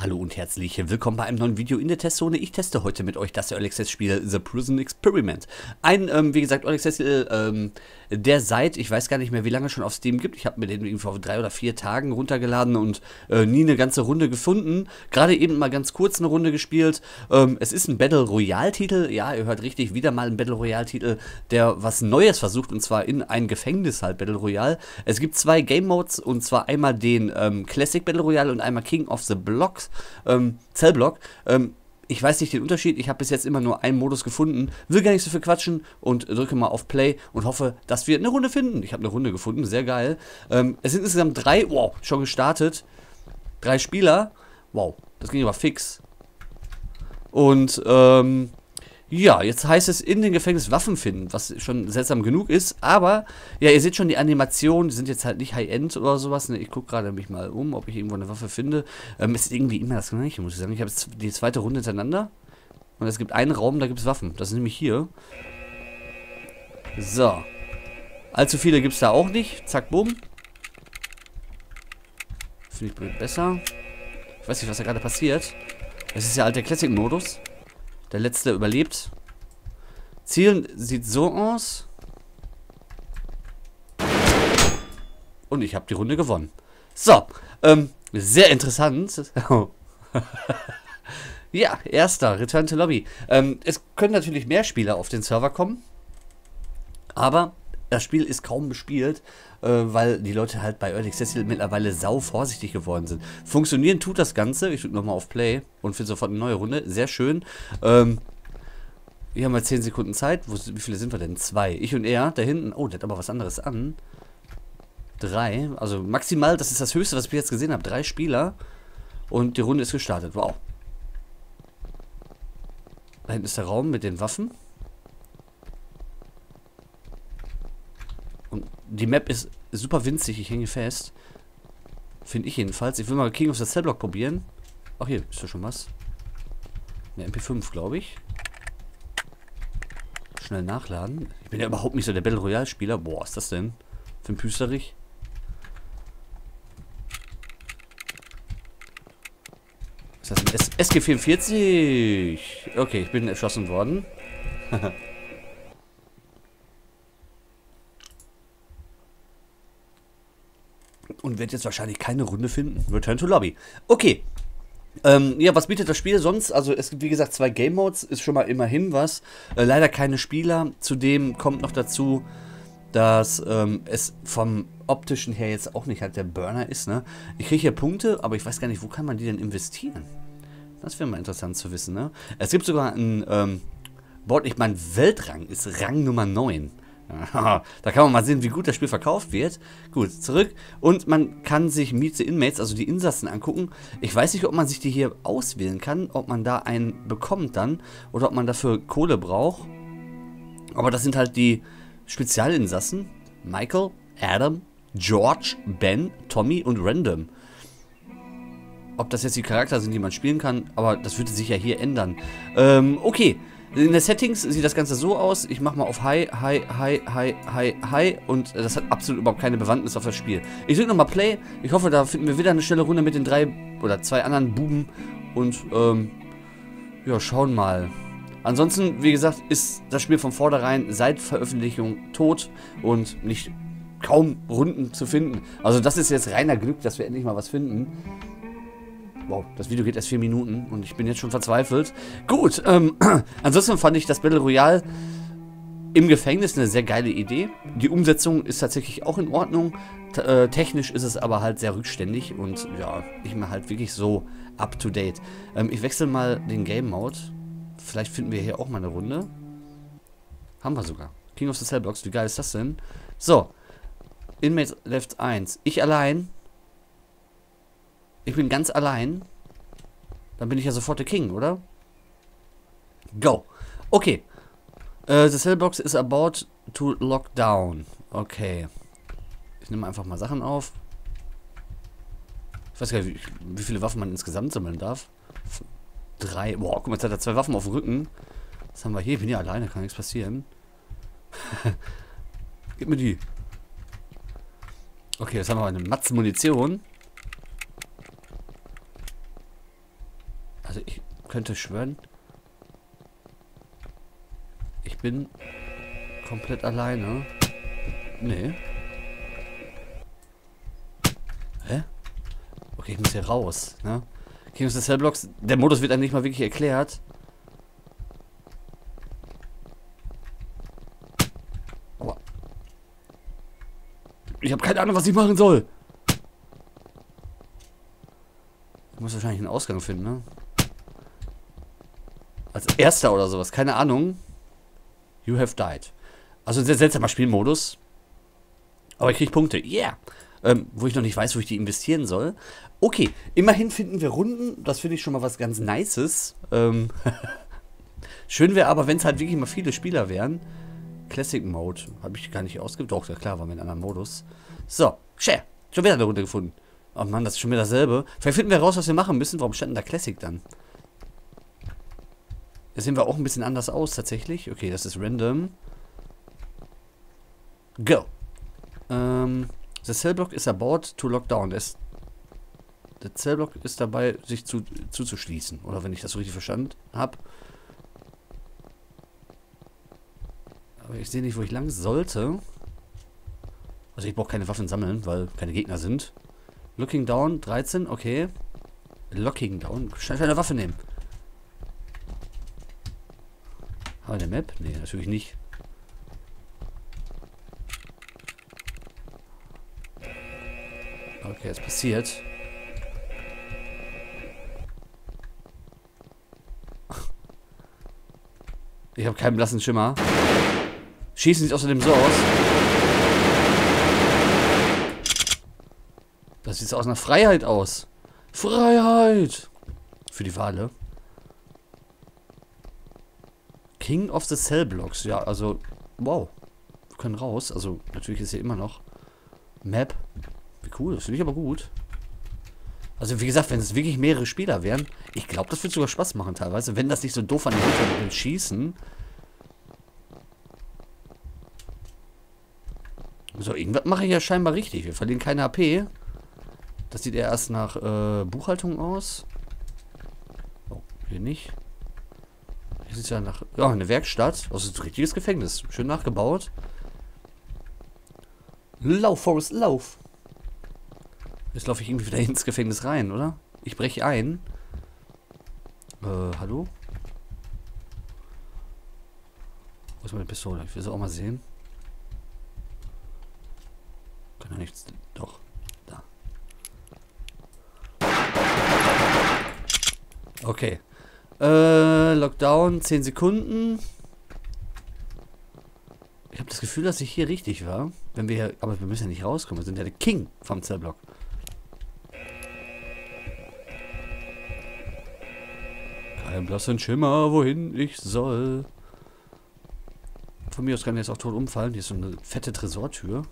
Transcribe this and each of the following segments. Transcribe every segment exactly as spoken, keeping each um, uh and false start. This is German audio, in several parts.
Hallo und herzlich willkommen bei einem neuen Video in der Testzone. Ich teste heute mit euch das Early Access Spiel The Prison Experiment. Ein, ähm, wie gesagt, Early Access Spiel, ähm, der seit, ich weiß gar nicht mehr, wie lange schon auf Steam gibt. Ich habe mir den irgendwie vor drei oder vier Tagen runtergeladen und äh, nie eine ganze Runde gefunden. Gerade eben mal ganz kurz eine Runde gespielt. Ähm, es ist ein Battle Royale Titel. Ja, ihr hört richtig, wieder mal ein Battle Royale Titel, der was Neues versucht, und zwar in ein Gefängnis halt Battle Royale. Es gibt zwei Game Modes, und zwar einmal den ähm, Classic Battle Royale und einmal King of the Blocks. Ähm, Cellblock. Ähm, ich weiß nicht den Unterschied, ich habe bis jetzt immer nur einen Modus gefunden, will gar nicht so viel quatschen und drücke mal auf Play und hoffe, dass wir eine Runde finden. Ich habe eine Runde gefunden, sehr geil. Ähm, es sind insgesamt drei, wow, schon gestartet, drei Spieler, wow, das ging aber fix. Und, ähm, ja, jetzt heißt es in den Gefängnis Waffen finden, was schon seltsam genug ist, aber, ja, ihr seht schon, die Animationen, die sind jetzt halt nicht High-End oder sowas, ne? Ich gucke gerade mich mal um, ob ich irgendwo eine Waffe finde. Ähm, es ist irgendwie immer das Gleiche, muss ich sagen. Ich habe jetzt die zweite Runde hintereinander und es gibt einen Raum, da gibt es Waffen. Das ist nämlich hier. So. Allzu viele gibt es da auch nicht. Zack, bumm. Finde ich besser. Ich weiß nicht, was da gerade passiert. Es ist ja halt der Classic-Modus. Der letzte überlebt. Zielen sieht so aus. Und ich habe die Runde gewonnen. So, ähm, sehr interessant. Ja, erster, Return to Lobby. Ähm, es können natürlich mehr Spieler auf den Server kommen. Aber das Spiel ist kaum bespielt, äh, weil die Leute halt bei Early Access mittlerweile sau vorsichtig geworden sind. Funktionieren tut das Ganze. Ich drücke nochmal auf Play und finde sofort eine neue Runde. Sehr schön. Ähm, hier haben wir zehn Sekunden Zeit. Wo, wie viele sind wir denn? Zwei. Ich und er. Da hinten. Oh, der hat aber was anderes an. Drei. Also maximal, das ist das Höchste, was ich jetzt gesehen habe. Drei Spieler. Und die Runde ist gestartet. Wow. Da hinten ist der Raum mit den Waffen. Und die Map ist super winzig, ich hänge fest. Finde ich jedenfalls. Ich will mal King of the Cellblock probieren. Ach, hier ist ja schon was. Eine M P fünf, glaube ich. Schnell nachladen. Ich bin ja überhaupt nicht so der Battle Royale Spieler. Boah, was ist das denn? Für ein Püsterich. Ist das ein S G vierundvierzig? Okay, ich bin erschossen worden. Und werde jetzt wahrscheinlich keine Runde finden. Return to Lobby. Okay. Ähm, ja, was bietet das Spiel sonst? Also es gibt wie gesagt zwei Game Modes, ist schon mal immerhin was. Äh, leider keine Spieler. Zudem kommt noch dazu, dass ähm, es vom optischen her jetzt auch nicht halt der Burner ist, ne? Ich kriege hier Punkte, aber ich weiß gar nicht, wo kann man die denn investieren? Das wäre mal interessant zu wissen, ne? Es gibt sogar ein ähm, Board, ich meine, Weltrang ist Rang Nummer neun. Da kann man mal sehen, wie gut das Spiel verkauft wird. Gut, zurück. Und man kann sich Meet the Inmates, also die Insassen, angucken. Ich weiß nicht, ob man sich die hier auswählen kann, ob man da einen bekommt dann oder ob man dafür Kohle braucht. Aber das sind halt die Spezialinsassen. Michael, Adam, George, Ben, Tommy und Random. Ob das jetzt die Charakter sind, die man spielen kann, aber das würde sich ja hier ändern. Ähm, okay. In den Settings sieht das Ganze so aus. Ich mache mal auf High, High, High, High, High, High. Und das hat absolut überhaupt keine Bewandtnis auf das Spiel. Ich drücke nochmal Play. Ich hoffe, da finden wir wieder eine schnelle Runde mit den drei oder zwei anderen Buben. Und, ähm, ja, schauen mal. Ansonsten, wie gesagt, ist das Spiel von vornherein seit Veröffentlichung tot und nicht kaum Runden zu finden. Also das ist jetzt reiner Glück, dass wir endlich mal was finden. Wow, das Video geht erst vier Minuten und ich bin jetzt schon verzweifelt. Gut, ähm, ansonsten fand ich das Battle Royale im Gefängnis eine sehr geile Idee. Die Umsetzung ist tatsächlich auch in Ordnung. T äh, technisch ist es aber halt sehr rückständig und ja, nicht mehr halt wirklich so up to date. Ähm, ich wechsle mal den Game Mode. Vielleicht finden wir hier auch mal eine Runde. Haben wir sogar. King of the Cellblocks, wie geil ist das denn? So, Inmates Left eins. Ich allein. Ich bin ganz allein. Dann bin ich ja sofort der King, oder? Go. Okay. Uh, the Cellbox is about to lock down. Okay. Ich nehme einfach mal Sachen auf. Ich weiß gar nicht, wie, wie viele Waffen man insgesamt sammeln darf. Drei. Boah, guck mal, jetzt hat er zwei Waffen auf dem Rücken. Was haben wir hier? Ich bin ja alleine, kann nichts passieren. Gib mir die. Okay, jetzt haben wir eine Matz Munition. könnte schwören, ich bin komplett alleine. Nee. Hä? Okay, ich muss hier raus, ne? King of the Cell Blocks, der Modus wird einem nicht mal wirklich erklärt. Aua. Ich habe keine Ahnung, was ich machen soll. Ich muss wahrscheinlich einen Ausgang finden, ne? Als erster oder sowas, keine Ahnung. You have died. Also ein sehr seltsamer Spielmodus. Aber ich kriege Punkte. Yeah. Ähm, wo ich noch nicht weiß, wo ich die investieren soll. Okay, immerhin finden wir Runden. Das finde ich schon mal was ganz Nices. Ähm Schön wäre aber, wenn es halt wirklich mal viele Spieler wären. Classic Mode. Habe ich gar nicht ausgewählt. Doch, ja klar, war mit einem anderen Modus. So, share. Schon wieder eine Runde gefunden. Oh Mann, das ist schon wieder dasselbe. Vielleicht finden wir raus, was wir machen müssen. Warum stand denn da Classic dann? Da sehen wir auch ein bisschen anders aus, tatsächlich. Okay, das ist random. Go. Ähm, the cell block is about to lock down. Das, der Cellblock ist dabei, sich zu, zuzuschließen. Oder wenn ich das so richtig verstanden habe. Aber ich sehe nicht, wo ich lang sollte. Also ich brauche keine Waffen sammeln, weil keine Gegner sind. Looking down, dreizehn, okay. Locking down, schnell eine Waffe nehmen. Haben wir eine Map? Nee, natürlich nicht. Okay, jetzt passiert. Ich habe keinen blassen Schimmer. Schießen sieht außerdem so aus. Das sieht so aus nach Freiheit aus. Freiheit! Für die Wale. King of the Cell Blocks. Ja, also, wow. Wir können raus. Also, natürlich ist hier immer noch Map. Wie cool, das finde ich aber gut. Also, wie gesagt, wenn es wirklich mehrere Spieler wären, ich glaube, das würde sogar Spaß machen teilweise, wenn das nicht so doof an den Hintergrund schießen. So, irgendwas mache ich ja scheinbar richtig. Wir verlieren keine H P. Das sieht eher erst nach äh, Buchhaltung aus. Oh, hier nicht. Hier sieht es ja nach... Ja, eine Werkstatt. Das ist ein richtiges Gefängnis. Schön nachgebaut. Lauf, Forrest, lauf. Jetzt laufe ich irgendwie wieder ins Gefängnis rein, oder? Ich breche ein. Äh, hallo? Wo ist meine Pistole? Ich will sie auch mal sehen. Kann ja nichts... Doch. Da. Okay. Äh, Lockdown, zehn Sekunden. Ich habe das Gefühl, dass ich hier richtig war. Wenn wir hier... Aber wir müssen ja nicht rauskommen. Wir sind ja der King vom Cellblock. Kein blassen Schimmer, wohin ich soll. Von mir aus kann ich jetzt auch tot umfallen. Hier ist so eine fette Tresortür.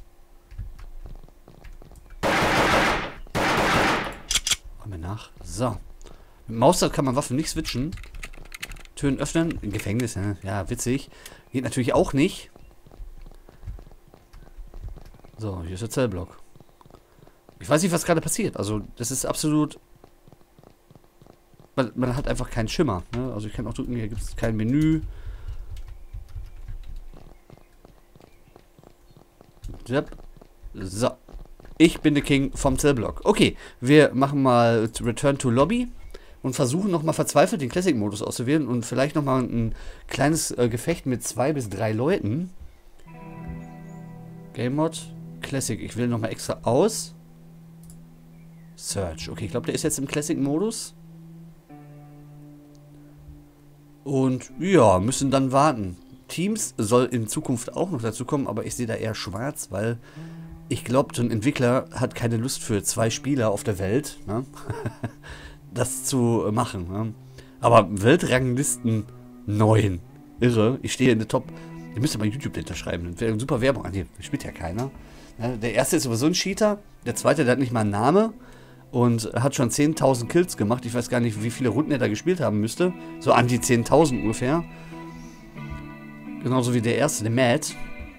Machen wir nach. So. Mit dem Mauspad kann man Waffen nicht switchen. Türen öffnen. Im Gefängnis, ja, ja, witzig. Geht natürlich auch nicht. So, hier ist der Zellblock. Ich weiß nicht, was gerade passiert. Also, das ist absolut... Man, man hat einfach keinen Schimmer. Ne? Also, ich kann auch drücken, hier gibt es kein Menü. So. Ich bin der King vom Cellblock. Okay, wir machen mal Return to Lobby und versuchen nochmal verzweifelt den Classic-Modus auszuwählen und vielleicht nochmal ein kleines äh, Gefecht mit zwei bis drei Leuten. Game Mod, Classic. Ich wähle nochmal extra aus. Search. Okay, ich glaube, der ist jetzt im Classic-Modus. Und ja, müssen dann warten. Teams soll in Zukunft auch noch dazu kommen, aber ich sehe da eher schwarz, weil ich glaube, so ein Entwickler hat keine Lust für zwei Spieler auf der Welt, ne? das zu machen. Ne? Aber Weltranglisten neun. Irre. Ich stehe in der Top. Ihr müsst ja mal YouTube dahinter schreiben. Das wäre eine super Werbung. Ah, nee, spielt ja keiner. Ne? Der erste ist sowieso ein Cheater. Der zweite, der hat nicht mal einen Namen. Und hat schon zehntausend Kills gemacht. Ich weiß gar nicht, wie viele Runden er da gespielt haben müsste. So an die zehntausend ungefähr. Genauso wie der erste, der Matt.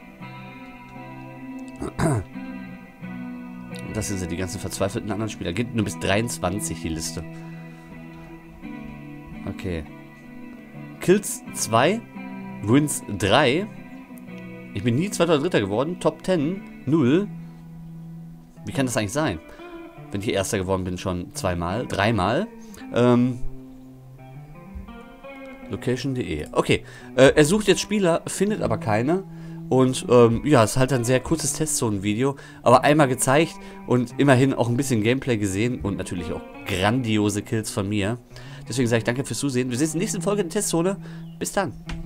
Und das sind ja die ganzen verzweifelten anderen Spieler. Geht nur bis dreiundzwanzig die Liste. Okay. Kills zwei, Wins drei. Ich bin nie Zweiter oder Dritter geworden. Top zehn, null. Wie kann das eigentlich sein? Wenn ich Erster geworden bin schon zweimal, dreimal. Ähm... Location punkt de. Okay, äh, er sucht jetzt Spieler, findet aber keine. Und ähm, ja, es ist halt ein sehr kurzes Testzonen-Video, aber einmal gezeigt und immerhin auch ein bisschen Gameplay gesehen und natürlich auch grandiose Kills von mir. Deswegen sage ich danke fürs Zusehen. Wir sehen uns in der nächsten Folge der Testzone. Bis dann.